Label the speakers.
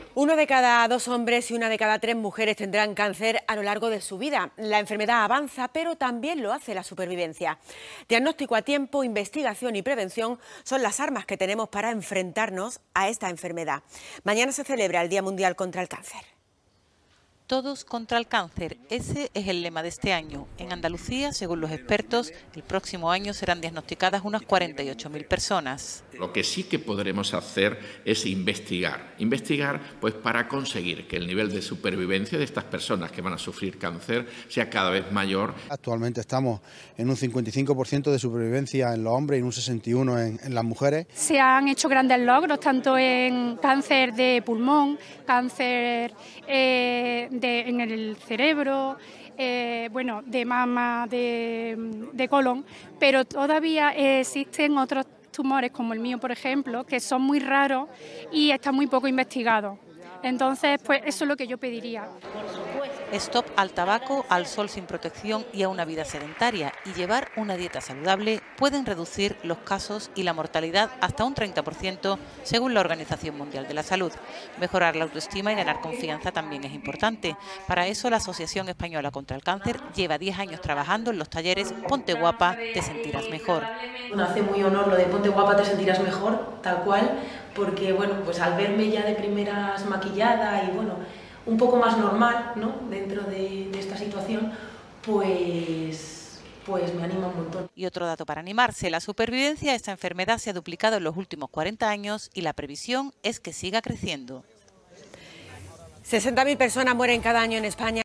Speaker 1: 1 de cada 2 hombres y 1 de cada 3 mujeres tendrán cáncer a lo largo de su vida. La enfermedad avanza, pero también lo hace la supervivencia. Diagnóstico a tiempo, investigación y prevención son las armas que tenemos para enfrentarnos a esta enfermedad. Mañana se celebra el Día Mundial contra el Cáncer.
Speaker 2: Todos contra el cáncer, ese es el lema de este año. En Andalucía, según los expertos, el próximo año serán diagnosticadas unas 48.000 personas.
Speaker 3: Lo que sí que podremos hacer es investigar pues para conseguir que el nivel de supervivencia de estas personas que van a sufrir cáncer sea cada vez mayor.
Speaker 4: Actualmente estamos en un 55% de supervivencia en los hombres y en un 61% en las mujeres.
Speaker 5: Se han hecho grandes logros tanto en cáncer de pulmón, cáncer en el cerebro, de mama, de colon, pero todavía existen otros tumores como el mío, por ejemplo, que son muy raros y están muy poco investigados. Entonces, pues eso es lo que yo pediría.
Speaker 2: Stop al tabaco, al sol sin protección y a una vida sedentaria, y llevar una dieta saludable pueden reducir los casos y la mortalidad hasta un 30% según la Organización Mundial de la Salud. Mejorar la autoestima y ganar confianza también es importante. Para eso la Asociación Española contra el Cáncer lleva 10 años trabajando en los talleres Ponte Guapa, te sentirás mejor.
Speaker 6: Me hace muy honor lo de Ponte Guapa, te sentirás mejor, tal cual, porque pues al verme ya de primeras maquillada y un poco más normal, ¿no?, dentro de esta situación, pues me anima un montón.
Speaker 2: Y otro dato para animarse, la supervivencia a esta enfermedad se ha duplicado en los últimos 40 años y la previsión es que siga creciendo.
Speaker 1: 60.000 personas mueren cada año en España.